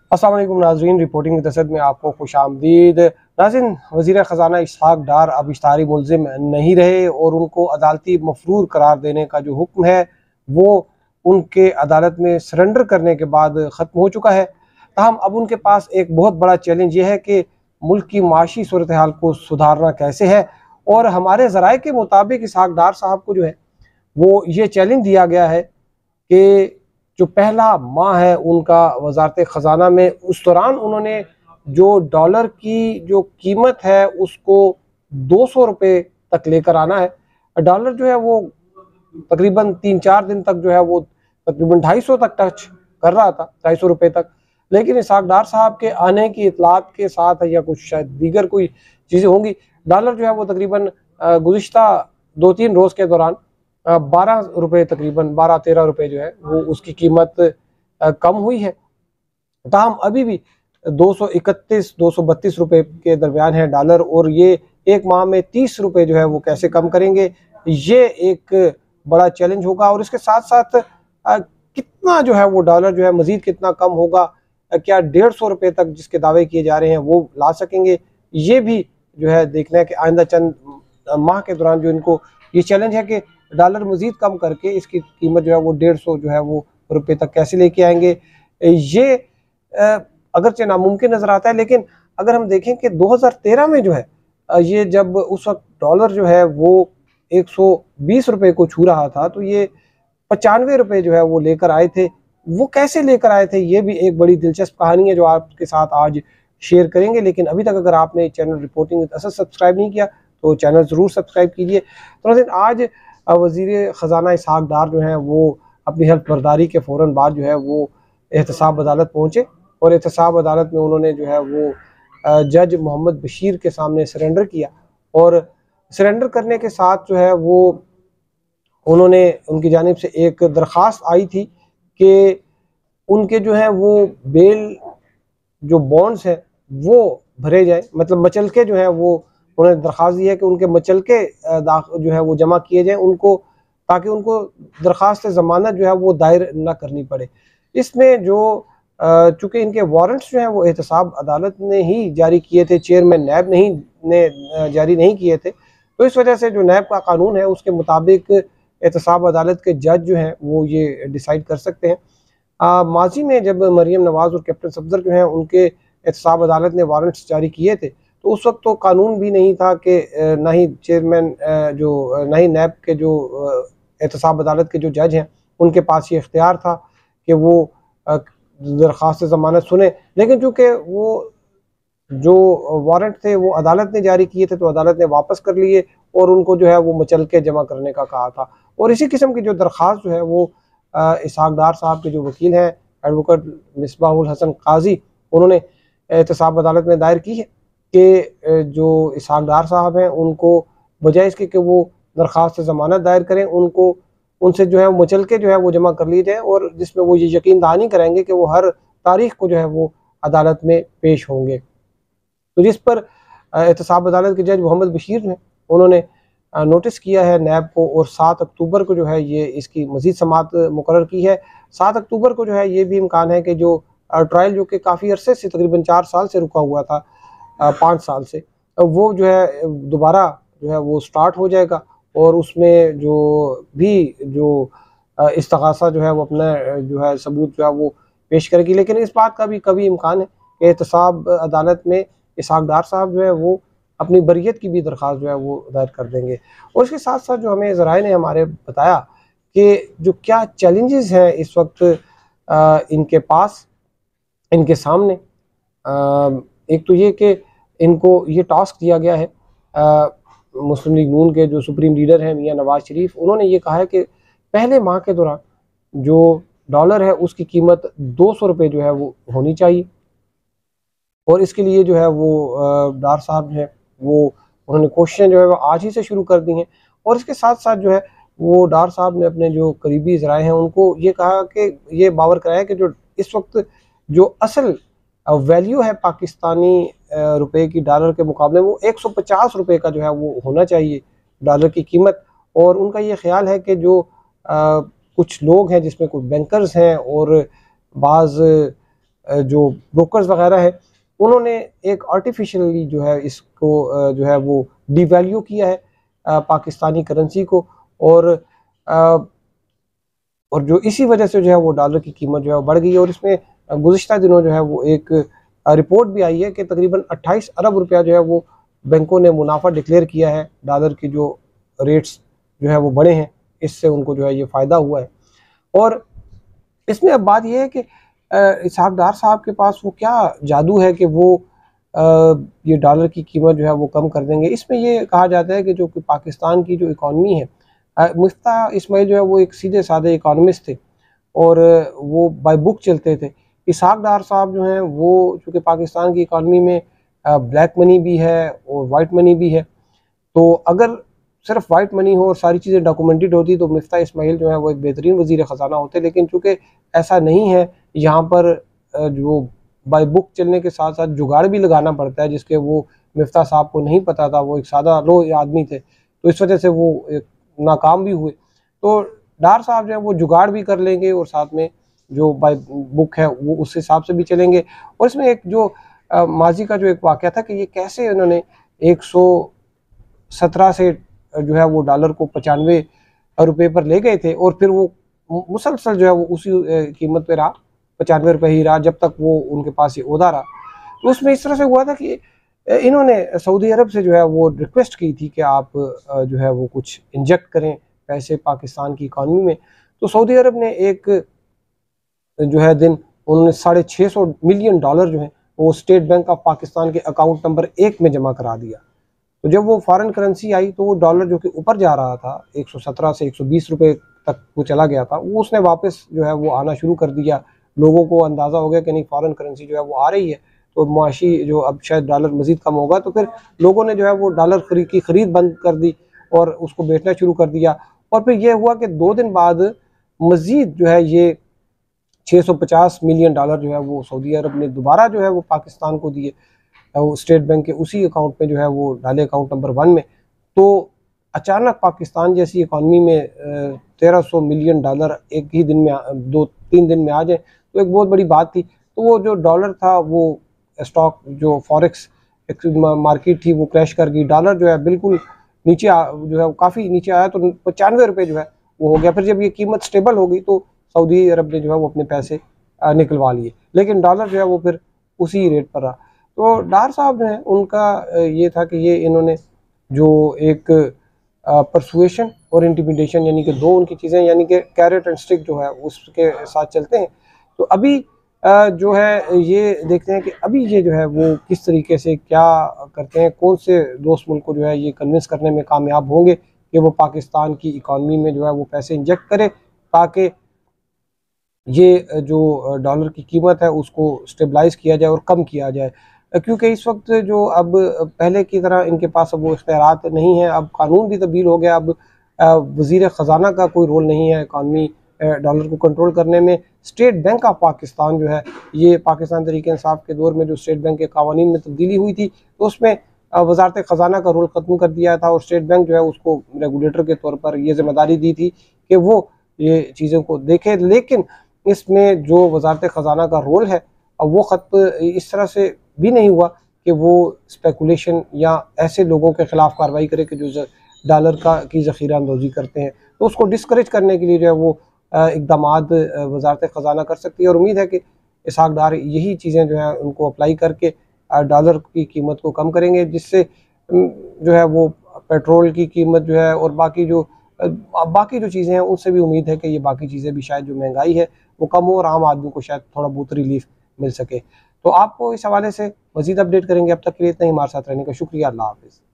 अस्सलाम वालेकुम नाज़रीन, रिपोर्टिंग की तसद में आपको खुशामदीद। नाज़रीन, वज़ीर ख़ज़ाना इसहाक़ डार अब इश्तिहारी मुल्ज़िम नहीं रहे और उनको अदालती मफ़रूर करार देने का जो हुक्म है वो उनके अदालत में सरेंडर करने के बाद ख़त्म हो चुका है। ताहम अब उनके पास एक बहुत बड़ा चैलेंज ये है कि मुल्क की माशी सूरत हाल को सुधारना कैसे है। और हमारे ज़राए के मुताबिक इसहाक़ डार साहब को जो है वो ये चैलेंज दिया गया है कि जो पहला माह है उनका वज़ारत ख़ज़ाना में, उस दौरान उन्होंने जो डॉलर की जो कीमत है उसको 200 रुपये तक लेकर आना है। डॉलर जो है वो तकरीबन 3-4 दिन तक जो है वो तकरीबन 250 तक टच कर रहा था, 250 रुपये तक। लेकिन इसहाक़ डार साहब के आने की इतलात के साथ या कुछ शायद दीगर कोई चीज़ें होंगी, डॉलर जो है वो तकरीबन गुज़िश्ता 2-3 रोज़ के दौरान 12 रुपये, तकरीबन 12-13 रुपये जो है वो उसकी कीमत कम हुई है। ताहम अभी भी 231-232 रुपये के दरमियान है डॉलर, और ये एक माह में 30 रुपये जो है वो कैसे कम करेंगे, ये एक बड़ा चैलेंज होगा। और इसके साथ साथ कितना जो है वो डॉलर जो है मज़ीद कितना कम होगा, क्या 150 रुपये तक जिसके दावे किए जा रहे हैं वो ला सकेंगे, ये भी जो है देखना है कि आइंदा चंद माह के दौरान जो इनको ये चैलेंज है कि डॉलर मज़ीद कम करके इसकी कीमत जो है वो 150 जो है वो रुपये तक कैसे लेके आएंगे। ये अगरचे नामुमकिन नज़र आता है, लेकिन अगर हम देखें कि 2013 में जो है ये जब उस वक्त डॉलर जो है वो 120 रुपये को छू रहा था, तो ये 95 रुपये जो है वो लेकर आए थे। वो कैसे लेकर आए थे, ये भी एक बड़ी दिलचस्प कहानी है जो आपके साथ आज शेयर करेंगे। लेकिन अभी तक अगर आपने चैनल रिपोर्टिंग असर सब्सक्राइब नहीं किया तो चैनल ज़रूर सब्सक्राइब कीजिए। तो आज वज़ीर ख़ज़ाना इसहाक़ डार जो हैं वो अपनी हल्फ बर्दारी के फ़ौरन बाद जो है वो एहतसाब अदालत पहुँचे, और एहतसाब अदालत में उन्होंने जो है वो जज मोहम्मद बशीर के सामने सरेंडर किया। और सरेंडर करने के साथ जो है वो उन्होंने, उनकी जानिब से एक दरख्वास्त आई थी कि उनके जो है वो बेल जो बॉन्ड्स हैं वो भरे जाए, मतलब मचलके जो है वो उन्होंने दरख्वास्त दी है कि उनके मचलके जो है वो जमा किए जाएँ उनको, ताकि उनको दरख्वास्त ज़मानत जो है वो दायर ना करनी पड़े। इसमें जो चूँकि इनके वारंट्स जो हैं वो एहतसाब अदालत ने ही जारी किए थे, चेयरमैन नैब ने जारी नहीं किए थे, तो इस वजह से जो नैब का कानून है उसके मुताबिक एहतसाब अदालत के जज जो हैं वो ये डिसाइड कर सकते हैं। माजी में जब मरीम नवाज़ और कैप्टन सफदर जो हैं उनके एहतसाब अदालत ने वारंट्स जारी किए थे, तो उस वक्त तो कानून भी नहीं था कि ना ही चेयरमैन ना ही नैब के जो एहतसाब अदालत के जो जज हैं उनके पास ये इख्तियार था कि वो दरख्वास्त ज़मानत सुने। लेकिन चूँकि वो जो वारंट थे वो अदालत ने जारी किए थे, तो अदालत ने वापस कर लिए और उनको जो है वो मचलके जमा करने का कहा था। और इसी किस्म की जो दरख्वास्त जो है वो इसहाक़ डार साहब के जो वकील हैं एडवोकेट मिसबाहुल हसन काजी, उन्होंने एहतसाब अदालत में दायर की है कि जो इसहाक़ डार साहब हैं उनको बजाय इसके कि वो दरख्वास्त ज़मानत दायर करें, उनको उनसे जो है मचलके जो है वो जमा कर लिए जाए, और जिसमें वो ये यकीन दहानी कराएंगे कि वो हर तारीख को जो है वो अदालत में पेश होंगे। तो जिस पर एहतसाब अदालत के जज मोहम्मद बशीर हैं उन्होंने नोटिस किया है नैब को, और 7 अक्टूबर को जो है ये इसकी मज़ीद समाअत मुकर्रर की है। 7 अक्टूबर को जो है ये भी इम्कान है कि जो ट्रायल जो कि काफ़ी अरसे से, तकरीबन 4 साल से रुका हुआ था, 5 साल से, वो जो है दोबारा जो है वो स्टार्ट हो जाएगा, और उसमें जो भी जो इस्तग़ासा जो है वो अपना जो है सबूत जो है वो पेश करेगी। लेकिन इस बात का भी कभी इम्कान है कि एहतसाब अदालत में इसहाक़ डार साहब जो है वो अपनी बरियत की भी दरख्वास्त जो है वो दायर कर देंगे। और इसके साथ साथ जो हमें ज़राए ने हमारे बताया कि जो क्या चैलेंजेस हैं इस वक्त इनके पास, इनके सामने, एक तो ये कि इनको ये टास्क दिया गया है, मुस्लिम लीग नून के जो सुप्रीम लीडर हैं मियां नवाज शरीफ, उन्होंने ये कहा है कि पहले माह के दौरान जो डॉलर है उसकी कीमत 200 रुपये जो है वो होनी चाहिए। और इसके लिए जो है वो डार साहब जो है वो उन्होंने कोशिशें जो है वो आज ही से शुरू कर दी हैं। और इसके साथ साथ जो है वो डार साहब ने अपने जो करीबी ज़राए हैं उनको ये कहा कि ये बावर कराया कि जो इस वक्त जो असल वैल्यू है पाकिस्तानी रुपए की डॉलर के मुकाबले, वो 150 रुपये का जो है वो होना चाहिए डॉलर की कीमत। और उनका ये ख्याल है कि जो कुछ लोग हैं जिसमें कुछ बैंकर्स हैं और बाज़ जो ब्रोकर्स वगैरह हैं उन्होंने एक आर्टिफिशियली जो है इसको जो है वो डिवैल्यू किया है पाकिस्तानी करेंसी को, और जो इसी वजह से जो है वो डॉलर की कीमत जो है वो बढ़ गई है। और इसमें गुज़िश्ता दिनों जो है वो एक रिपोर्ट भी आई है कि तकरीबन 28 अरब रुपया जो है वो बैंकों ने मुनाफा डिक्लेयर किया है। डॉलर की जो रेट्स जो है वो बढ़े हैं, इससे उनको जो है ये फ़ायदा हुआ है। और इसमें अब बात यह है कि इसहाक डार साहब के पास वो क्या जादू है कि वो ये डॉलर की कीमत जो है वो कम कर देंगे। इसमें ये कहा जाता है कि जो कि पाकिस्तान की जो इकॉनमी है, मुफ्ता इस्माइल जो है वो एक सीधे साधे इकॉनमिस्ट थे और वो बाय बुक चलते थे। इसहाक डार साहब जो हैं वो चूँकि पाकिस्तान की इकॉनमी में ब्लैक मनी भी है और वाइट मनी भी है, तो अगर सिर्फ वाइट मनी हो और सारी चीज़ें डॉक्यूमेंटेड होती तो मुफ्ता इस्माइल जो है वो एक बेहतरीन वज़ीर ख़जाना होते। लेकिन चूँकि ऐसा नहीं है, यहाँ पर जो बाय बुक चलने के साथ साथ जुगाड़ भी लगाना पड़ता है, जिसके वो मुफ्ता साहब को नहीं पता था। वो एक सादा लो आदमी थे, तो इस वजह से वो नाकाम भी हुए। तो डार साहब जो है वो जुगाड़ भी कर लेंगे और साथ में जो बाय बुक है वो उस हिसाब से भी चलेंगे। और इसमें एक जो माजी का जो एक वाक़या था कि ये कैसे उन्होंने 117 से जो है वो डॉलर को 95 रुपये पर ले गए थे और फिर वो मुसलसल जो है वो उसी कीमत पे रहा, 95 रुपये ही रहा जब तक वो उनके पास ये ओहदा रहा। तो उसमें इस तरह से हुआ था कि इन्होंने सऊदी अरब से जो है वो रिक्वेस्ट की थी कि आप जो है वो कुछ इंजेक्ट करें पैसे पाकिस्तान की इकॉनमी में। तो सऊदी अरब ने एक जो है दिन उन्होंने $650 मिलियन जो है वो स्टेट बैंक ऑफ पाकिस्तान के अकाउंट नंबर 1 में जमा करा दिया। तो जब वो फॉरेन करेंसी आई तो वो डॉलर जो कि ऊपर जा रहा था 117 से 120 रुपये तक वो चला गया था, वो उसने वापस जो है वो आना शुरू कर दिया। लोगों को अंदाज़ा हो गया कि नहीं फॉरेन करेंसी जो है वो आ रही है, तो मुआशी जो अब शायद डॉलर मज़ीद कम होगा, तो फिर लोगों ने जो है वो डॉलर की ख़रीद बंद कर दी और उसको बेचना शुरू कर दिया। और फिर यह हुआ कि 2 दिन बाद मज़ीद जो है ये 650 मिलियन डॉलर जो है वो सऊदी अरब ने दोबारा जो है वो पाकिस्तान को दिए, वो स्टेट बैंक के उसी अकाउंट में जो है वो डाले अकाउंट नंबर 1 में। तो अचानक पाकिस्तान जैसी इकॉनमी में 1300 मिलियन डॉलर एक ही दिन में 2-3 दिन में आ जाए तो एक बहुत बड़ी बात थी। तो वो जो डॉलर था वो स्टॉक जो फॉरेक्स मार्केट थी वो क्रैश कर गई। डॉलर जो है बिल्कुल नीचे जो है काफ़ी नीचे आया, तो 95 रुपये जो है वो हो गया। फिर जब ये कीमत स्टेबल हो गई तो सऊदी अरब ने जो है वो अपने पैसे निकलवा लिए, लेकिन डॉलर जो है वो फिर उसी रेट पर रहा। तो डार साहब जो है उनका ये था कि ये इन्होंने जो एक परसुएशन और इंटिमिडेशन यानी कि दो उनकी चीज़ें, यानी कि कैरेट एंड स्टिक जो है उसके साथ चलते हैं। तो अभी जो है ये देखते हैं कि अभी ये जो है वो किस तरीके से क्या करते हैं, कौन से दोस्त मुल्क को जो है ये कन्विंस करने में कामयाब होंगे कि वो पाकिस्तान की इकॉनमी में जो है वो पैसे इंजेक्ट करे ताकि ये जो डॉलर की कीमत है उसको स्टेबलाइज किया जाए और कम किया जाए। क्योंकि इस वक्त जो अब पहले की तरह इनके पास अब वो इख्तियारात नहीं है, अब कानून भी तब्दील हो गया, अब वज़ीर ख़जाना का कोई रोल नहीं है इकॉनमी डॉलर को कंट्रोल करने में। स्टेट बैंक ऑफ पाकिस्तान जो है ये पाकिस्तान तहरीक इंसाफ के दौर में जो स्टेट बैंक के कानून में तब्दीली हुई थी तो उसमें वज़ारत ख़जाना का रोल ख़त्म कर दिया था और स्टेट बैंक जो है उसको रेगुलेटर के तौर पर ये ज़िम्मेदारी दी थी कि वो ये चीज़ों को देखे। लेकिन इसमें जो वज़ारत ख़जाना का रोल है अब वो ख़त्म इस तरह से भी नहीं हुआ कि वो स्पेकुलेशन या ऐसे लोगों के ख़िलाफ़ कार्रवाई करे कि जो डॉलर की ज़ख़ीरा अंदोज़ी करते हैं, तो उसको डिस्करेज करने के लिए जो है वो इक़दामात वज़ारत ख़जाना कर सकती है। और उम्मीद है कि इसहाक डार यही चीज़ें जो है उनको अप्लाई करके डॉलर की कीमत को कम करेंगे, जिससे जो है वो पेट्रोल की कीमत जो है और बाकी जो चीज़ें हैं उनसे भी उम्मीद है कि ये बाकी चीज़ें भी शायद जो महंगाई है वो कम हो और आम आदमी को शायद थोड़ा बहुत रिलीफ मिल सके। तो आपको इस हवाले से मज़ीद अपडेट करेंगे। अब तक के लिए इतना ही, हमारे साथ रहने का शुक्रिया। अल्लाह हाफ़िज़।